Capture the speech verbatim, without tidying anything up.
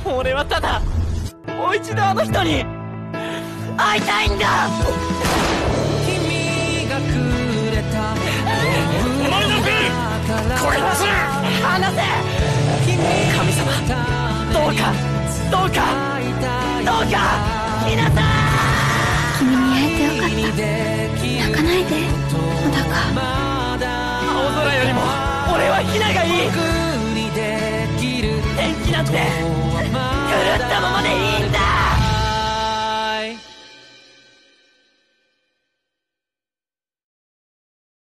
俺はただもう一度あの人に会いたいんだ。 君がくれたお前のビルこいつ離せ。神様どうかどうかどうかひなさん。 君に会えてよかった。泣かないで小高。 青空よりも俺はひながいい。天気なんて狂ったままでいいんだ。